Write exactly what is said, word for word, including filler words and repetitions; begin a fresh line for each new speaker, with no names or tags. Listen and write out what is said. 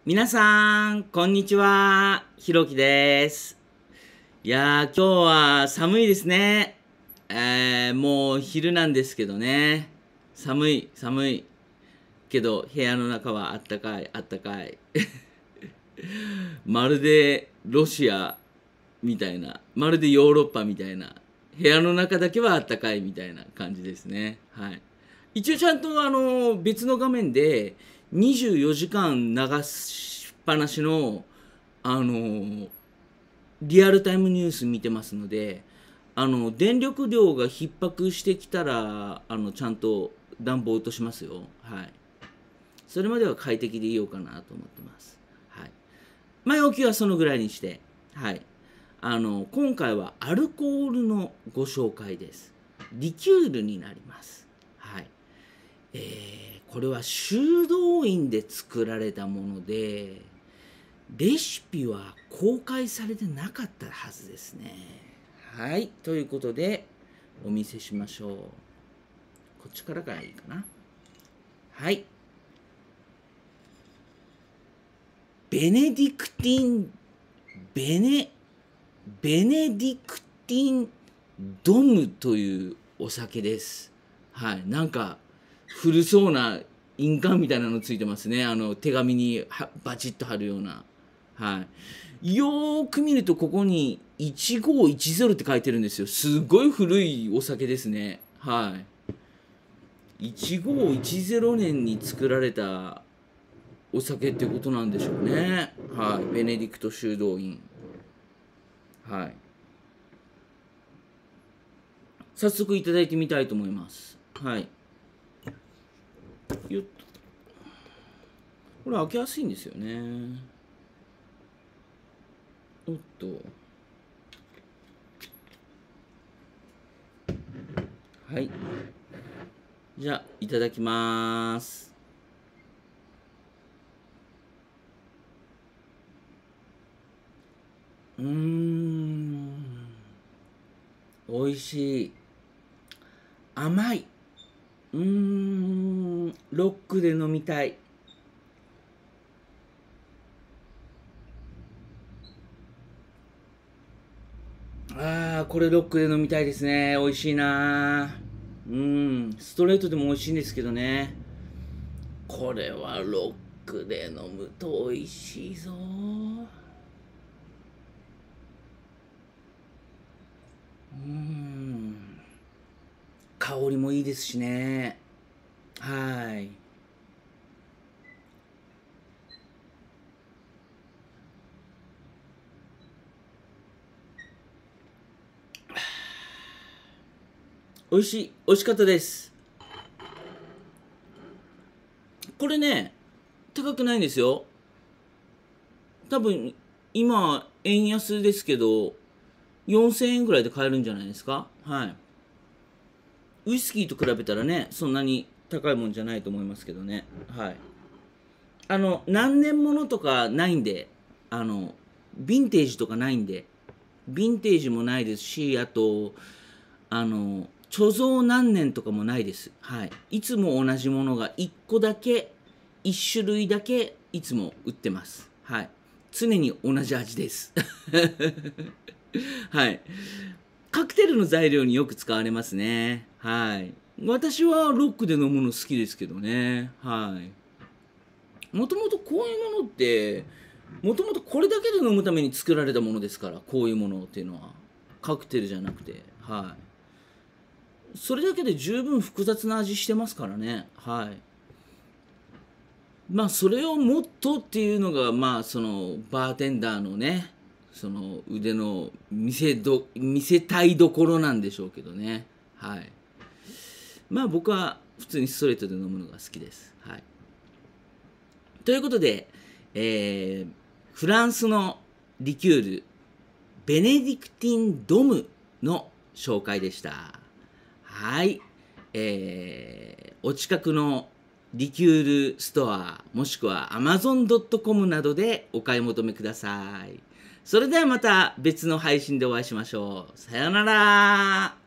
皆さん、こんにちは。ひろきです。いやー、今日は寒いですね。えー、もう昼なんですけどね。寒い、寒い。けど、部屋の中はあったかい、あったかい。まるでロシアみたいな、まるでヨーロッパみたいな、部屋の中だけはあったかいみたいな感じですね。はい。一応ちゃんとあの別の画面でにじゅうよじかん流しっぱなしのあのリアルタイムニュース見てますので、あの電力量が逼迫してきたらあのちゃんと暖房落としますよ。はい。それまでは快適でいようかなと思ってます。はい。前置きはそのぐらいにして、はい。あの今回はアルコールのご紹介です。リキュールになります。はい。えーこれは修道院で作られたもので、レシピは公開されてなかったはずですね。はい。ということで、お見せしましょう。こっちからがいいかな。はい。ベネディクティン、ベネ、ベネディクティンドムというお酒です。はい。なんか、古そうな印鑑みたいなのついてますね。あの、手紙にバチッと貼るような。はい。よーく見ると、ここにいちごいちゼロって書いてるんですよ。すごい古いお酒ですね。はい。いちごいちゼロ年に作られたお酒ってことなんでしょうね。はい。ベネディクト修道院。はい。早速いただいてみたいと思います。はい。よっと。これ開けやすいんですよね。おっと。はい。じゃあ、いただきます。うーん。美味しい。甘い。うーん。ロックで飲みたい。ああ、これロックで飲みたいですね。美味しいな。うん。ストレートでも美味しいんですけどね。これはロックで飲むと美味しいぞ。うん。香りもいいですしね。はい。美味しい。美味しかったです。これね、高くないんですよ。多分、今、円安ですけど、よんせんえんぐらいで買えるんじゃないですか。はい。ウイスキーと比べたらね、そんなに高いもんじゃないと思いますけどね。はい。あの、何年ものとかないんで、あの、ヴィンテージとかないんで、ヴィンテージもないですし、あと、あの、貯蔵何年とかもないです。はい。いつも同じものがいっこだけ、いち種類だけ、いつも売ってます。はい。常に同じ味です。はい。カクテルの材料によく使われますね。はい。私はロックで飲むの好きですけどね。はい。もともとこういうものって、もともとこれだけで飲むために作られたものですから、こういうものっていうのは。カクテルじゃなくて。はい。それだけで十分複雑な味してますからね。はい。まあ、それをもっとっていうのが、まあ、その、バーテンダーのね、その腕の見せど、見せたいどころなんでしょうけどね。はい。まあ、僕は普通にストレートで飲むのが好きです。はい。ということで、えー、フランスのリキュール、ベネディクティンドムの紹介でした。はい。えー、お近くのリキュールストア、もしくは アマゾンドットコム などでお買い求めください。それではまた別の配信でお会いしましょう。さようなら。